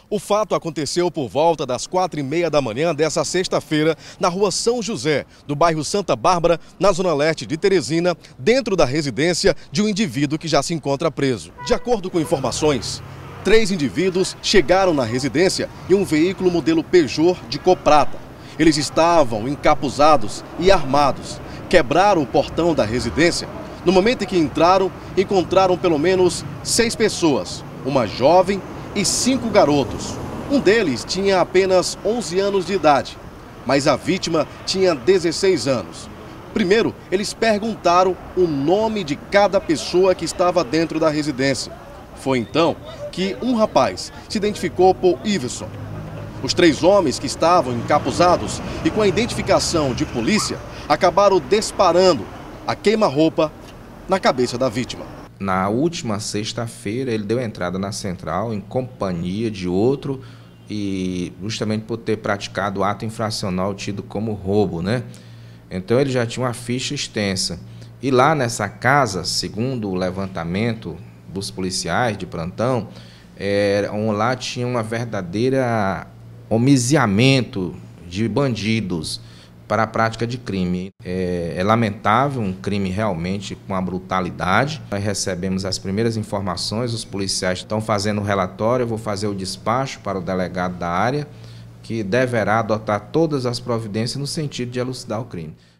O fato aconteceu por volta das 4h30 da manhã dessa sexta-feira, na rua São José, do bairro Santa Bárbara, na zona leste de Teresina, dentro da residência de um indivíduo que já se encontra preso. De acordo com informações, 3 indivíduos chegaram na residência em um veículo modelo Peugeot de cor prata. Eles estavam encapuzados e armados. Quebraram o portão da residência. No momento em que encontraram pelo menos 6 pessoas, uma jovem e 5 garotos. Um deles tinha apenas 11 anos de idade, mas a vítima tinha 16 anos. Primeiro, eles perguntaram o nome de cada pessoa que estava dentro da residência. Foi então que um rapaz se identificou por Iverson. Os 3 homens que estavam encapuzados e com a identificação de polícia acabaram disparando a queima-roupa na cabeça da vítima. Na última sexta-feira, ele deu entrada na central em companhia de outro e justamente por ter praticado o ato infracional tido como roubo, né? Então ele já tinha uma ficha extensa. E lá nessa casa, segundo o levantamento dos policiais de plantão, lá tinha uma verdadeira homiziamento de bandidos para a prática de crime. É lamentável, um crime realmente com uma brutalidade. Nós recebemos as primeiras informações, os policiais estão fazendo o relatório, eu vou fazer o despacho para o delegado da área, que deverá adotar todas as providências no sentido de elucidar o crime.